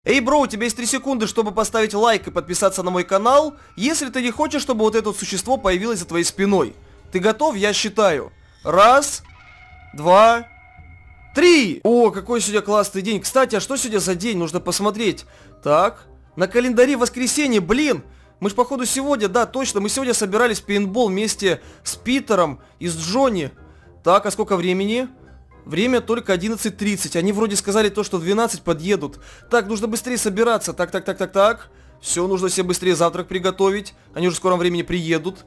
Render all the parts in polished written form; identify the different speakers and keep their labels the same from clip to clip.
Speaker 1: Эй, бро, у тебя есть 3 секунды, чтобы поставить лайк и подписаться на мой канал, если ты не хочешь, чтобы вот это вот существо появилось за твоей спиной. Ты готов? Я считаю. 1, 2, 3. О, какой сегодня классный день. Кстати, а что сегодня за день? Нужно посмотреть. Так, на календаре воскресенье, блин. Мы ж походу сегодня, да, точно, мы сегодня собирались в пейнтбол вместе с Питером и с Джонни. Так, а сколько времени? Время только 11:30. Они вроде сказали то, что в 12 подъедут. Так, нужно быстрее собираться. Так. Все, нужно себе быстрее завтрак приготовить. Они уже в скором времени приедут.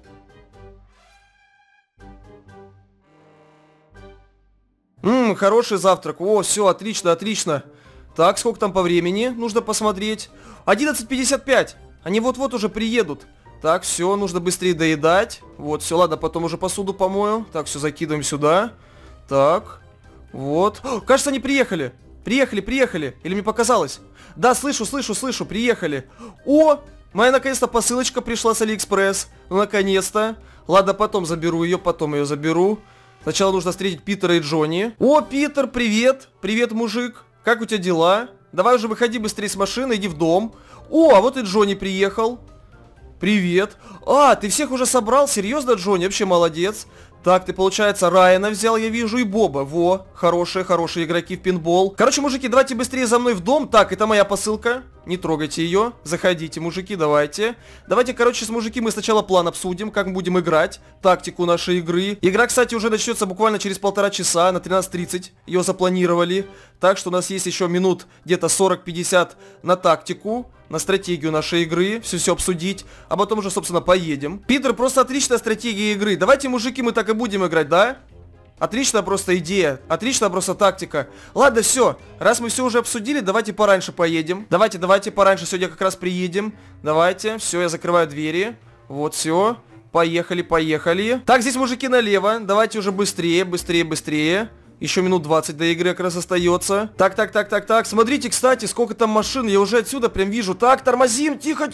Speaker 1: Хороший завтрак. О, все, отлично. Так, сколько там по времени? Нужно посмотреть. 11:55. Они вот-вот уже приедут. Так, все, нужно быстрее доедать. Вот, все, ладно, потом уже посуду помою. Так, все, закидываем сюда. Так, вот. О, кажется, они приехали. Приехали. Или мне показалось? Да, слышу, приехали. О, моя наконец-то посылочка пришла с Алиэкспресс. Ну, наконец-то. Ладно, потом заберу ее, заберу. Сначала нужно встретить Питера и Джонни. О, Питер, привет. Привет, мужик. Как у тебя дела? Давай уже выходи быстрее с машины, иди в дом. О, а вот и Джонни приехал. Привет. А, ты всех уже собрал? Серьезно, Джонни? Вообще молодец. Так, ты, получается, Райана взял, я вижу, и Боба. Во, хорошие игроки в пейнтбол. Короче, мужики, давайте быстрее за мной в дом. Так, это моя посылка. Не трогайте ее. Заходите, мужики, давайте. Давайте, короче, с мужики мы сначала план обсудим, как мы будем играть. Тактику нашей игры. Игра, кстати, уже начнется буквально через 1,5 часа. На 13:30 ее запланировали. Так что у нас есть еще минут где-то 40-50 на тактику, на стратегию нашей игры, все обсудить, а потом уже, собственно, поедем. Питер, просто отличная стратегия игры. Давайте, мужики, мы так и будем играть, да? Отличная просто идея, отличная просто тактика. Ладно, все, раз мы все уже обсудили, давайте пораньше поедем. Давайте пораньше, сегодня как раз приедем. Давайте, все, я закрываю двери. Вот, все, поехали. Так, здесь, мужики, налево. Давайте уже быстрее. Еще минут 20 до игры как раз остается. Так. Смотрите, кстати, сколько там машин. Я уже отсюда прям вижу. Так, тормозим. Тихо.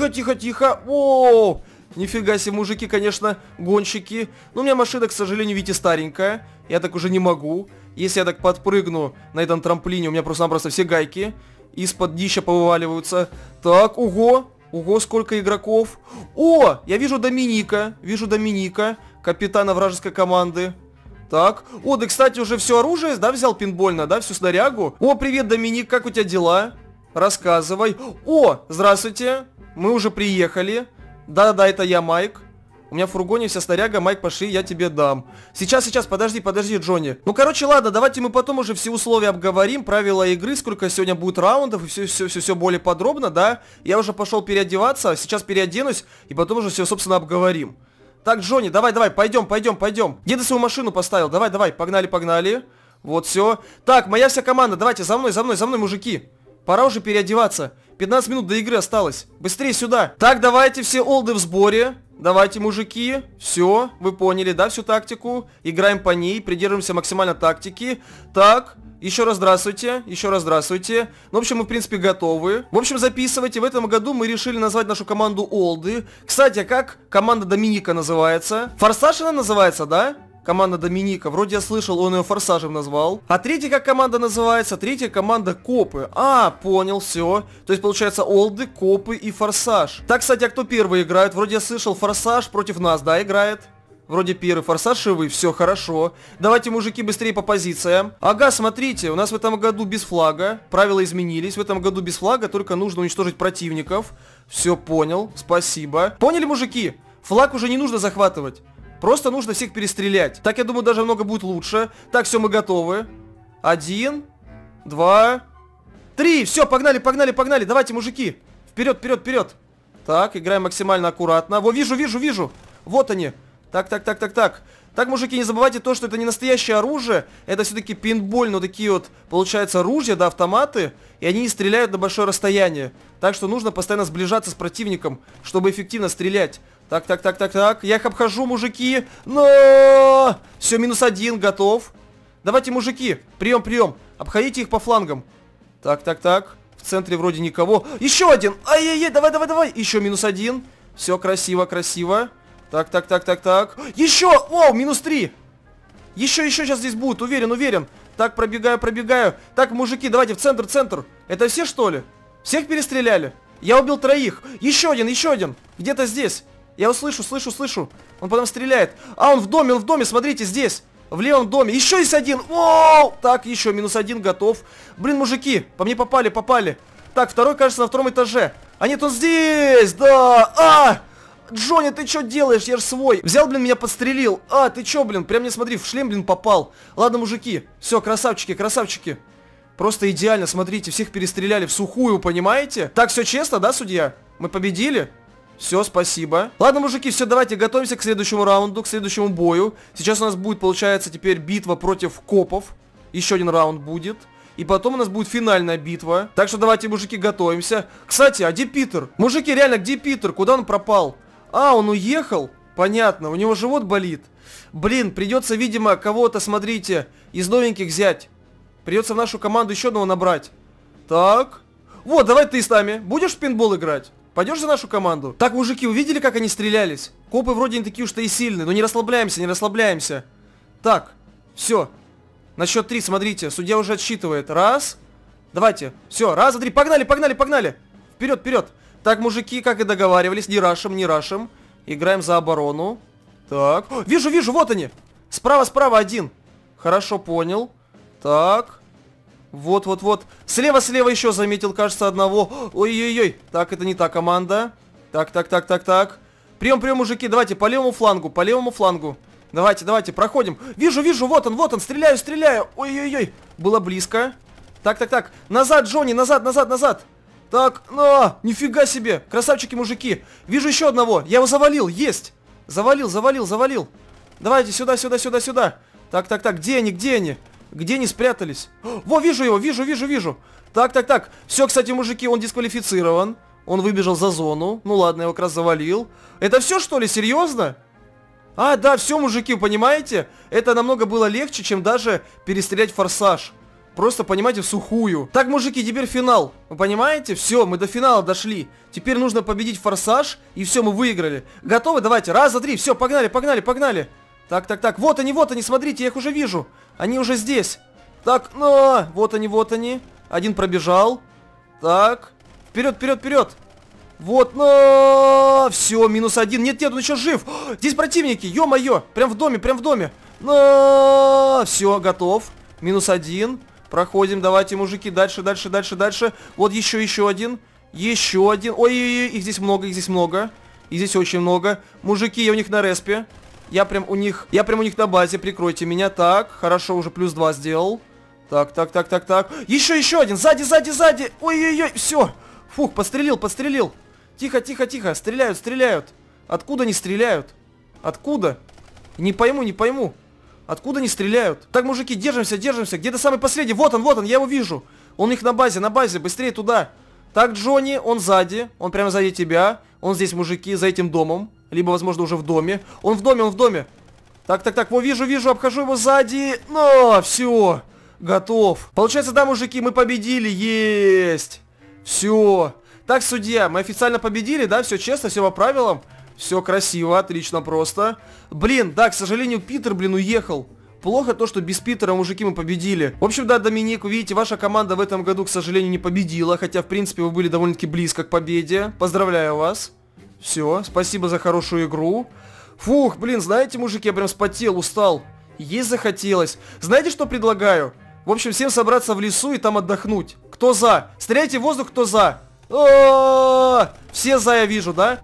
Speaker 1: О, нифига себе, мужики, конечно, гонщики. Но у меня машина, к сожалению, видите, старенькая. Я так уже не могу. Если я так подпрыгну на этом трамплине, у меня просто-напросто все гайки из-под днища повываливаются. Так, ого, сколько игроков. О, я вижу Доминика, капитана вражеской команды. Так, о, да, кстати, уже все оружие, да, взял пейнтбольное, да, всю снарягу. О, привет, Доминик, как у тебя дела? Рассказывай. О, здравствуйте, мы уже приехали. Да, это я, Майк. У меня в фургоне вся снаряга, Майк, пошли, я тебе дам. Сейчас, подожди, Джонни. Ну, короче, ладно, давайте мы потом уже все условия обговорим, правила игры, сколько сегодня будет раундов, и все более подробно, да. Я уже пошел переодеваться, сейчас переоденусь, и потом уже все, собственно, обговорим. Так, Джонни, давай, пойдем. Где ты свою машину поставил? Давай, погнали. Вот, все. Так, моя вся команда, давайте, за мной, мужики. Пора уже переодеваться. 15 минут до игры осталось. Быстрее сюда. Так, давайте, все олды в сборе. Давайте, мужики. Все, вы поняли, да, всю тактику. Играем по ней, придерживаемся максимально тактики. Так, еще раз здравствуйте. Ну, в общем, мы, в принципе, готовы. В общем, записывайте. В этом году мы решили назвать нашу команду Олды. Кстати, а как команда Доминика называется? Форсаж она называется, да? Команда Доминика. Вроде я слышал, он ее Форсажем назвал. А третья как команда называется? Третья команда Копы. А, понял, все. То есть, получается, Олды, Копы и Форсаж. Так, кстати, а кто первый играет? Вроде я слышал, Форсаж против нас, да, играет? Вроде первый Форсаж и вы, все хорошо. Давайте, мужики, быстрее по позициям. Ага, смотрите, у нас в этом году без флага. Правила изменились. В этом году без флага, только нужно уничтожить противников. Все, понял, спасибо. Поняли, мужики? Флаг уже не нужно захватывать. Просто нужно всех перестрелять. Так, я думаю, даже много будет лучше. Так, все, мы готовы. 1, 2, 3. Все, погнали. Давайте, мужики. Вперед. Так, играем максимально аккуратно. Во, вижу. Вот они. Так. Так, мужики, не забывайте то, что это не настоящее оружие. Это все-таки пейнтболь, но такие вот, получается, ружья, да, автоматы. И они не стреляют на большое расстояние. Так что нужно постоянно сближаться с противником, чтобы эффективно стрелять. Так. Я их обхожу, мужики. Но! Все, -1, готов. Давайте, мужики, прием. Обходите их по флангам. Так. В центре вроде никого. Еще один. Ай-яй-яй, давай. Еще -1. Все, красиво. Так. Еще! О, -3. Еще сейчас здесь будет, уверен. Так, пробегаю. Так, мужики, давайте в центр. Это все, что ли? Всех перестреляли. Я убил 3. Еще один, еще один. Где-то здесь. Я его слышу. Он потом стреляет. А, он в доме, смотрите, здесь. В левом доме. Еще есть один. Воу! Так, еще -1 готов. Блин, мужики, по мне попали. Так, второй, кажется, на 2-м этаже. А нет, он здесь, да. А! Джонни, ты что делаешь? Я же свой. Взял, блин, меня подстрелил. А, ты что, блин? Прям мне, смотри, в шлем, блин, попал. Ладно, мужики. Все, красавчики. Просто идеально, смотрите, всех перестреляли в сухую, понимаете? Так, все честно, да, судья? Мы победили? Все, спасибо. Ладно, мужики, все, давайте готовимся к следующему раунду, к следующему бою. Сейчас у нас будет, получается, теперь битва против копов. Еще один раунд будет. И потом у нас будет финальная битва. Так что давайте, мужики, готовимся. Кстати, а где Питер? Мужики, реально, где Питер? Куда он пропал? А, он уехал? Понятно, у него живот болит. Блин, придется, видимо, кого-то, смотрите, из новеньких взять. Придется в нашу команду еще одного набрать. Так. Вот, давай ты с нами. Будешь в пейнтбол играть? Пойдешь за нашу команду? Так, мужики, увидели, как они стрелялись? Копы вроде не такие уж и сильные. Но не расслабляемся. Так, все. На счет 3, смотрите, судья уже отсчитывает. Раз. Давайте. Все, раз, два, 3. Погнали. Вперед. Так, мужики, как и договаривались, не рашим. Играем за оборону. Так. О, вижу, вот они. Справа один. Хорошо, понял. Так. Вот. Слева еще заметил, кажется, одного. Ой-ой-ой. Так, это не та команда. Так. Прием, мужики, давайте по левому флангу. Давайте, проходим. Вижу, вот он, стреляю. Ой-ой-ой. Было близко. Так. Назад, Джонни, назад. Так, нифига себе. Красавчики, мужики. Вижу еще одного. Я его завалил, есть. Завалил. Давайте сюда. Так, где они? Где они спрятались? Во, вижу его, вижу. Так. Все, кстати, мужики, он дисквалифицирован. Он выбежал за зону. Ну ладно, я его как раз завалил. Это все, что ли? Серьезно? А, да, все, мужики, понимаете? Это намного было легче, чем даже перестрелять форсаж. Просто, понимаете, в сухую. Так, мужики, теперь финал. Вы понимаете? Все, мы до финала дошли. Теперь нужно победить форсаж, и все, мы выиграли. Готовы? Давайте. Раз, два, 3. Все, погнали. Так. Вот они, смотрите, я их уже вижу. Они уже здесь. Так, вот они. Один пробежал. Так. Вперед. Вот, все, -1. Нет, он еще жив. Здесь противники, ё-моё. Прям в доме. Все, готов. -1. Проходим, давайте, мужики, дальше. Вот еще один. Ой, их здесь много. Их здесь очень много. Мужики, я у них на респе. Я прям у них на базе, прикройте меня. Так, хорошо, уже +2 сделал. Так. Еще один, сзади. Ой, все. Фух, подстрелил. Тихо. Стреляют. Откуда они стреляют? Откуда? Не пойму. Откуда они стреляют? Так, мужики, держимся. Где-то самый последний. Вот он, я его вижу. Он у них на базе. Быстрее туда. Так, Джонни, он сзади. Он прямо сзади тебя. Он здесь, мужики, за этим домом. Либо, возможно, уже в доме. Он в доме. Так. Во, вижу. Обхожу его сзади. Все. Готов. Получается, да, мужики, мы победили. Есть. Все. Так, судья, мы официально победили, да? Все честно, все по правилам. Все красиво, отлично просто. Блин, да, к сожалению, Питер, уехал. Плохо то, что без Питера, мужики, мы победили. В общем, да, Доминик, вы видите, ваша команда в этом году, к сожалению, не победила. Хотя, в принципе, вы были довольно-таки близко к победе. Поздравляю вас. Все, спасибо за хорошую игру. Фух, блин, знаете, мужики, я прям вспотел, устал. Есть захотелось. Знаете, что предлагаю? В общем, всем собраться в лесу и там отдохнуть. Кто за? Стреляйте в воздух, кто за? Все за, я вижу, да?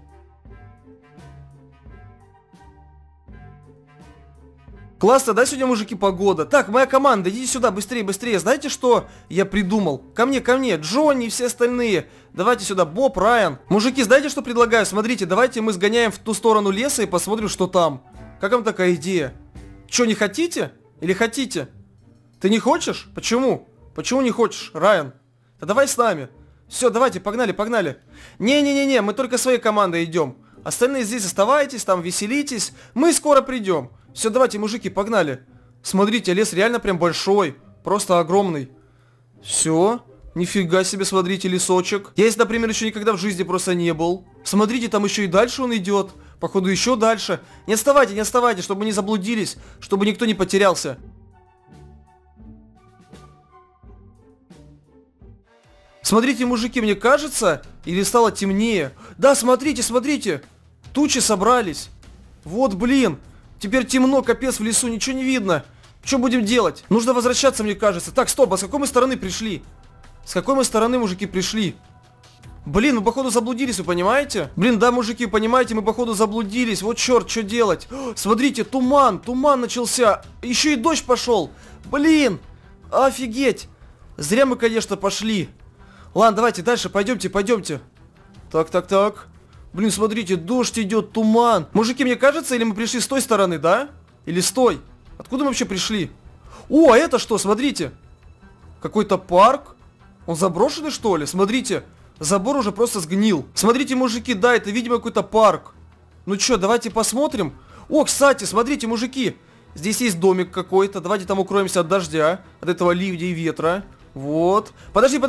Speaker 1: Классно, да, сегодня, мужики, погода? Так, моя команда, идите сюда, быстрее. Знаете, что я придумал? Ко мне, Джонни и все остальные. Давайте сюда, Боб, Райан. Мужики, знаете, что предлагаю? Смотрите, давайте мы сгоняем в ту сторону леса и посмотрим, что там. Как вам такая идея? Че, не хотите? Или хотите? Ты не хочешь? Почему? Почему не хочешь, Райан? Да давай с нами. Все, давайте, погнали. Не, мы только своей командой идем. Остальные здесь оставайтесь, там веселитесь. Мы скоро придем. Все, давайте, мужики, погнали. Смотрите, лес реально прям большой. Просто огромный. Все. Нифига себе, смотрите, лесочек. Я здесь, например, еще никогда в жизни просто не был. Смотрите, там еще и дальше он идет. Походу, еще дальше. Не отставайте, чтобы мы не заблудились. Чтобы никто не потерялся. Смотрите, мужики, мне кажется, или стало темнее. Да, смотрите, смотрите. Тучи собрались. Вот, блин. Теперь темно, капец, в лесу, ничего не видно. Что будем делать? Нужно возвращаться, мне кажется. Так, стоп, а с какой мы стороны пришли? С какой мы стороны, мужики, пришли? Блин, мы походу заблудились, вы понимаете? Блин, да, мужики, понимаете, мы походу заблудились. Вот черт, что делать? Смотрите, туман начался. Еще и дождь пошел. Блин, офигеть. Зря мы, конечно, пошли. Ладно, давайте дальше, пойдемте. Так. Блин, смотрите, дождь идет, туман. Мужики, мне кажется, или мы пришли с той стороны, да? Или с той? Откуда мы вообще пришли? О, а это что, смотрите. Какой-то парк. Он заброшенный, что ли? Смотрите. Забор уже просто сгнил. Смотрите, мужики, да, это, видимо, какой-то парк. Ну что, давайте посмотрим. О, кстати, смотрите, мужики. Здесь есть домик какой-то. Давайте там укроемся от дождя. От этого ливня и ветра. Вот. Подожди.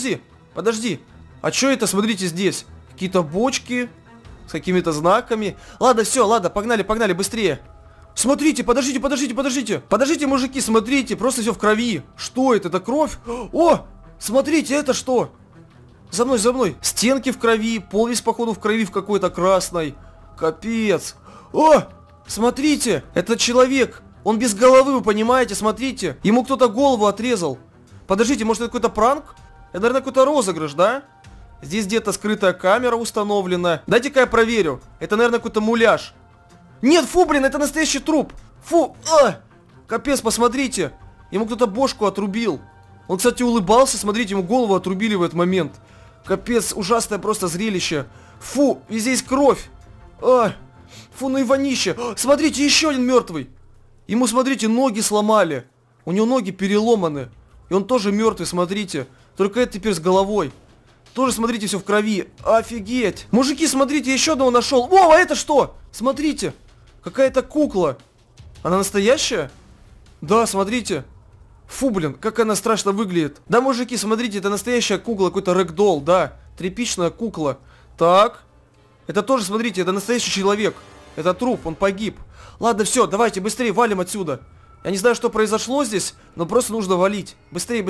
Speaker 1: А что это, смотрите, здесь? Какие-то бочки с какими-то знаками. Ладно, все, ладно, погнали, быстрее. Смотрите, подождите. Подождите, мужики, смотрите, просто все в крови. Что это? Это кровь? О, смотрите, это что? За мной. Стенки в крови, пол весь, походу, в крови в какой-то красной. Капец. О, смотрите, это человек. Он без головы, вы понимаете, смотрите. Ему кто-то голову отрезал. Подождите, может, это какой-то пранк? Это, наверное, какой-то розыгрыш, да? Здесь где-то скрытая камера установлена. Дайте-ка я проверю. Это, наверное, какой-то муляж. Нет, фу, блин, это настоящий труп. Фу, капец, посмотрите. Ему кто-то бошку отрубил. Он, кстати, улыбался, смотрите, ему голову отрубили в этот момент. Капец, ужасное просто зрелище. Фу, и здесь кровь. Фу, ну и вонище. Смотрите, еще один мертвый. Ему, смотрите, ноги сломали. У него ноги переломаны. И он тоже мертвый, смотрите. Только это теперь с головой. Тоже, смотрите, все в крови. Офигеть. Мужики, смотрите, еще одного нашел. О, а это что? Смотрите. Какая-то кукла. Она настоящая? Да, смотрите. Фу, блин, как она страшно выглядит. Да, мужики, смотрите, это настоящая кукла, какой-то рэгдолл, да. Тряпичная кукла. Так. Это тоже, смотрите, это настоящий человек. Это труп, он погиб. Ладно, все, давайте быстрее валим отсюда. Я не знаю, что произошло здесь, но просто нужно валить. Быстрее.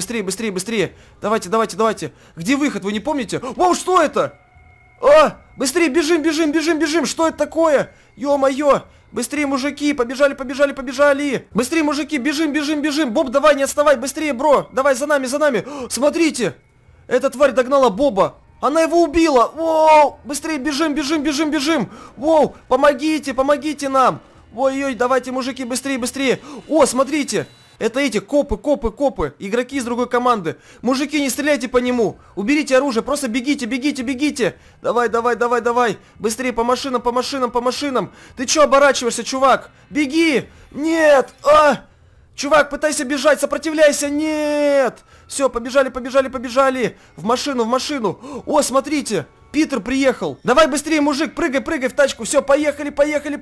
Speaker 1: Давайте. Где выход, вы не помните? Вау, что это? Быстрее, бежим. Что это такое? Ё-моё. Быстрее, мужики, побежали. Быстрее, мужики, бежим. Боб, давай, не отставай, быстрее, бро. Давай, за нами. Смотрите. Эта тварь догнала Боба. Она его убила. Воу, быстрее, бежим. Воу, помогите нам. Ой-ой, давайте, мужики, быстрее. О, смотрите. Это эти копы. Игроки из другой команды. Мужики, не стреляйте по нему. Уберите оружие, просто бегите. Давай. Быстрее, по машинам. Ты чё оборачиваешься, чувак? Беги. Нет. Чувак, пытайся бежать, сопротивляйся. Нет. Все, побежали. В машину. О, смотрите. Питер приехал. Давай быстрее, мужик, прыгай в тачку. Все, поехали.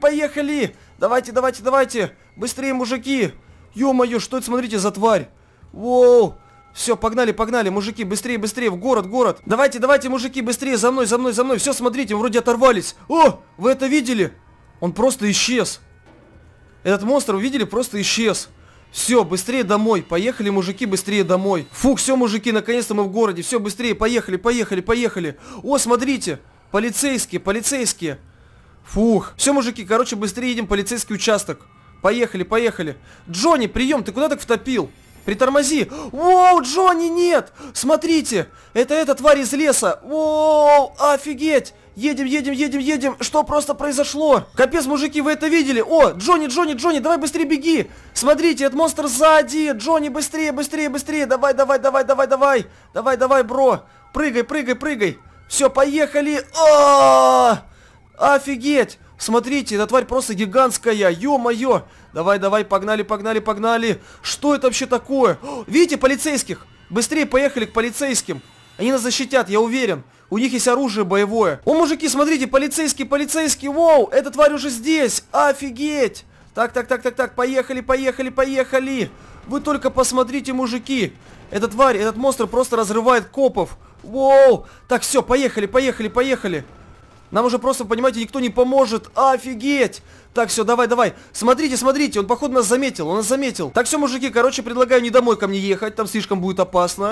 Speaker 1: Давайте. Быстрее, мужики. Ё-моё, что это, смотрите, за тварь? Воу. Все, погнали, мужики, быстрее, в город. Давайте, мужики, быстрее, за мной. Все, смотрите, вроде оторвались. О, вы это видели? Он просто исчез. Этот монстр, вы видели, просто исчез. Все, быстрее домой. Поехали, мужики, быстрее домой. Фух, все, мужики, наконец-то мы в городе. Все, быстрее, поехали. О, смотрите, полицейские. Фух. Все, мужики, короче, быстрее едем в полицейский участок. Поехали. Джонни, прием, ты куда так втопил? Притормози. Воу, Джонни, нет. Смотрите, это эта тварь из леса. Воу, офигеть. Едем. Что просто произошло? Капец, мужики, вы это видели? О, Джонни, давай быстрее беги. Смотрите, этот монстр сзади. Джонни, быстрее. Давай, бро. Прыгай. Все, поехали. Офигеть. Смотрите, эта тварь просто гигантская. Ё-моё. Давай, погнали. Что это вообще такое? Видите, полицейских? Быстрее поехали к полицейским. Они нас защитят, я уверен. У них есть оружие боевое. О, мужики, смотрите, полицейский. Воу, эта тварь уже здесь. Офигеть. Так. Поехали. Вы только посмотрите, мужики. Эта тварь, этот монстр просто разрывает копов. Воу. Так, все, поехали. Нам уже просто, понимаете, никто не поможет. Офигеть. Так, все, давай. Смотрите, он, походу, нас заметил. Так, все, мужики, короче, предлагаю не домой ко мне ехать. Там слишком будет опасно.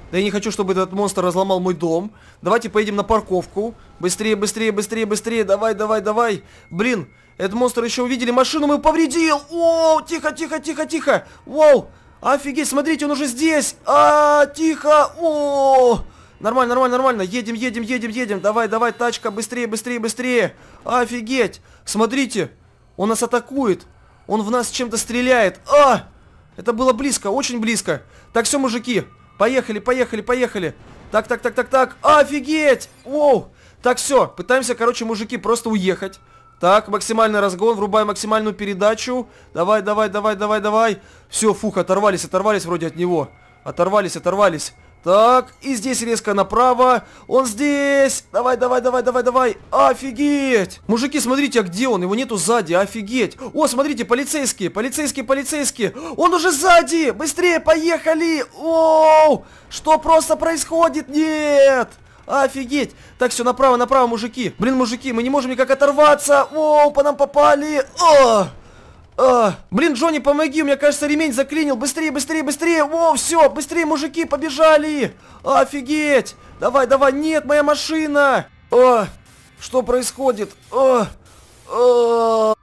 Speaker 1: Да я не хочу, чтобы этот монстр разломал мой дом. Давайте поедем на парковку. Быстрее, быстрее, быстрее, быстрее. Давай, давай, давай. Блин, этот монстр еще увидели. Машину мою повредил. Оу, тихо, тихо, тихо, тихо. Воу, офигеть, смотрите, он уже здесь. Тихо. О, нормально, нормально, нормально. Едем, едем, едем, едем. Давай, давай, тачка, быстрее, быстрее, быстрее. Офигеть. Смотрите, он нас атакует. Он в нас чем-то стреляет. Это было близко, очень близко. Так, все, мужики. Поехали, поехали, поехали. Так, так, так, так, так. Офигеть! Воу! Так, все, пытаемся, короче, мужики, просто уехать. Так, максимальный разгон, врубаем максимальную передачу. Давай, давай, давай, давай, давай. Все, фух, оторвались, оторвались вроде от него. Оторвались, оторвались. Так, и здесь резко направо. Он здесь. Давай, давай, давай, давай, давай. Офигеть. Мужики, смотрите, а где он? Его нету сзади, офигеть. О, смотрите, полицейские, полицейские, полицейские. Он уже сзади. Быстрее, поехали. Оу, что просто происходит? Нет. Офигеть. Так, все, направо, направо, мужики. Блин, мужики, мы не можем никак оторваться. Оу, по нам попали. Блин, Джонни, помоги, у меня, кажется, ремень заклинил. Быстрее, быстрее, быстрее. Воу, все, быстрее, мужики, побежали. Офигеть. Давай, давай, нет, моя машина. Что происходит?